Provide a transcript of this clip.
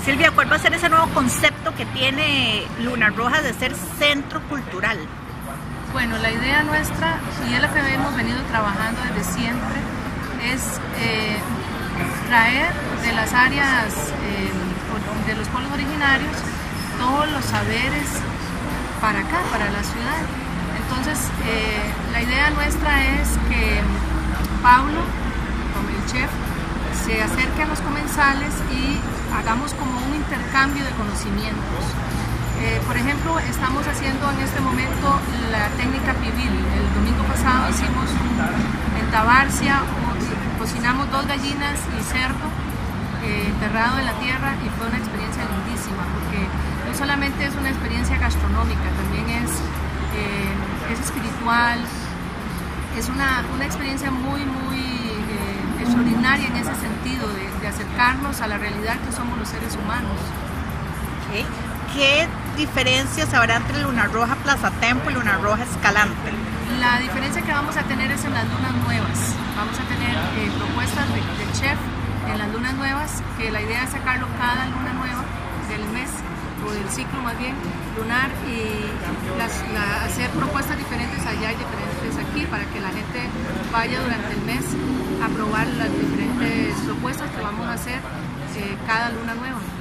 Silvia, ¿cuál va a ser ese nuevo concepto que tiene Luna Roja de ser centro cultural? Bueno, la idea nuestra, y es lo que hemos venido trabajando desde siempre, es traer de las áreas de los pueblos originarios todos los saberes para acá, para la ciudad. Entonces, la idea nuestra es que Pablo, como el chef, se acerque a los comensales y hagamos como un intercambio de conocimientos. Por ejemplo, estamos haciendo en este momento la técnica pibil. El domingo pasado hicimos en Tabarcia, cocinamos 2 gallinas y cerdo enterrado en la tierra, y fue una experiencia lindísima, porque no solamente es una experiencia gastronómica, también es espiritual, es una experiencia muy extraordinaria en ese sentido, de acercarnos a la realidad que somos los seres humanos. Okay. ¿Qué diferencias habrá entre Luna Roja Plaza Tempo y Luna Roja Escalante? La diferencia que vamos a tener es en las lunas nuevas. Vamos a tener propuestas de chef en las lunas nuevas, que la idea es sacarlo cada luna nueva del mes, o del ciclo más bien, lunar, y hacer propuestas diferentes allá y diferentes aquí, para que la gente vaya durante el mes a probar las diferentes propuestas que vamos a hacer cada luna nueva.